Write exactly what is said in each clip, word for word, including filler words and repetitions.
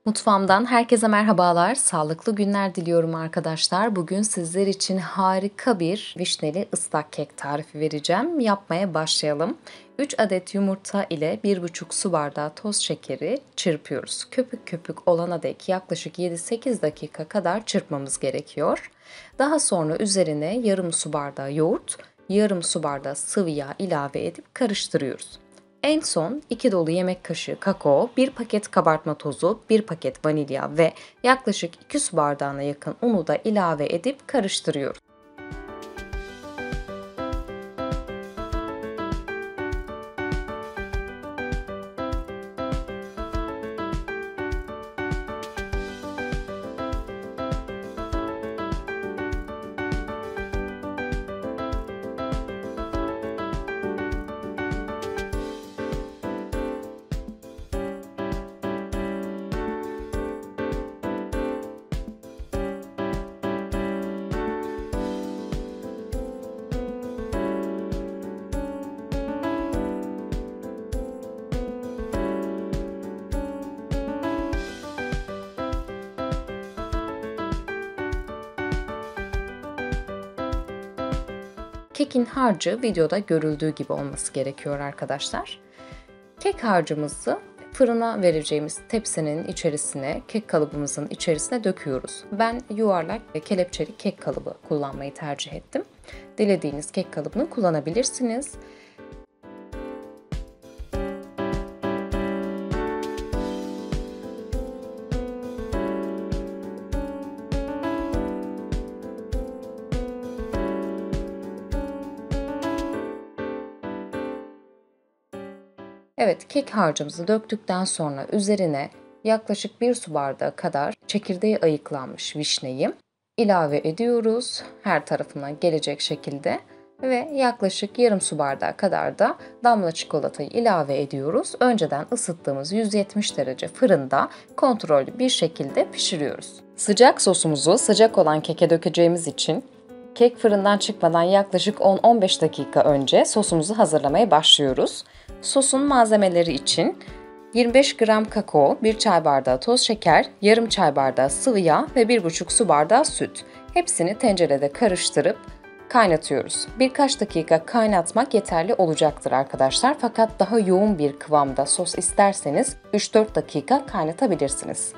Mutfağımdan herkese merhabalar, sağlıklı günler diliyorum arkadaşlar. Bugün sizler için harika bir vişneli ıslak kek tarifi vereceğim. Yapmaya başlayalım. üç adet yumurta ile bir buçuk su bardağı toz şekeri çırpıyoruz. Köpük köpük olana dek yaklaşık yedi sekiz dakika kadar çırpmamız gerekiyor. Daha sonra üzerine yarım su bardağı yoğurt, yarım su bardağı sıvı yağ ilave edip karıştırıyoruz. En son iki dolu yemek kaşığı kakao, bir paket kabartma tozu, bir paket vanilya ve yaklaşık iki su bardağına yakın unu da ilave edip karıştırıyoruz. Kekin harcı videoda görüldüğü gibi olması gerekiyor arkadaşlar. Kek harcımızı fırına vereceğimiz tepsinin içerisine, kek kalıbımızın içerisine döküyoruz. Ben yuvarlak ve kelepçeli kek kalıbı kullanmayı tercih ettim. Dilediğiniz kek kalıbını kullanabilirsiniz. Evet, kek harcımızı döktükten sonra üzerine yaklaşık bir su bardağı kadar çekirdeği ayıklanmış vişneyi ilave ediyoruz. Her tarafına gelecek şekilde ve yaklaşık yarım su bardağı kadar da damla çikolatayı ilave ediyoruz. Önceden ısıttığımız yüz yetmiş derece fırında kontrollü bir şekilde pişiriyoruz. Sıcak sosumuzu sıcak olan keke dökeceğimiz için kek fırından çıkmadan yaklaşık on on beş dakika önce sosumuzu hazırlamaya başlıyoruz. Sosun malzemeleri için yirmi beş gram kakao, bir çay bardağı toz şeker, yarım çay bardağı sıvı yağ ve bir buçuk su bardağı süt. Hepsini tencerede karıştırıp kaynatıyoruz. Birkaç dakika kaynatmak yeterli olacaktır arkadaşlar. Fakat daha yoğun bir kıvamda sos isterseniz üç dört dakika kaynatabilirsiniz.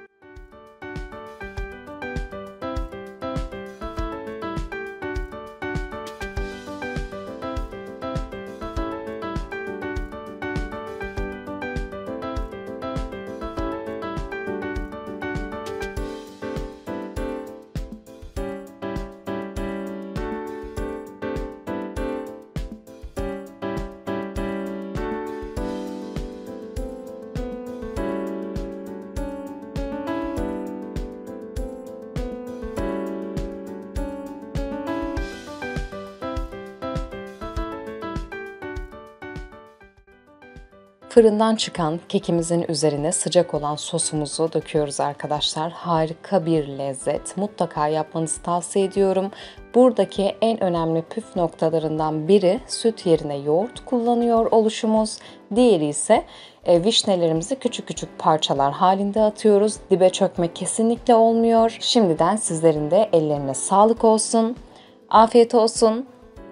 Fırından çıkan kekimizin üzerine sıcak olan sosumuzu döküyoruz arkadaşlar. Harika bir lezzet. Mutlaka yapmanızı tavsiye ediyorum. Buradaki en önemli püf noktalarından biri süt yerine yoğurt kullanıyor oluşumuz. Diğeri ise e, vişnelerimizi küçük küçük parçalar halinde atıyoruz. Dibe çökme kesinlikle olmuyor. Şimdiden sizlerin de ellerine sağlık olsun. Afiyet olsun.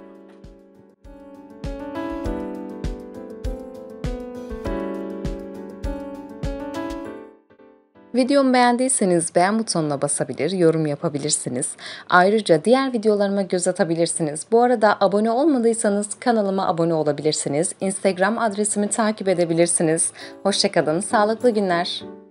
Videomu beğendiyseniz beğen butonuna basabilir, yorum yapabilirsiniz. Ayrıca diğer videolarıma göz atabilirsiniz. Bu arada abone olmadıysanız kanalıma abone olabilirsiniz. Instagram adresimi takip edebilirsiniz. Hoşça kalın, sağlıklı günler.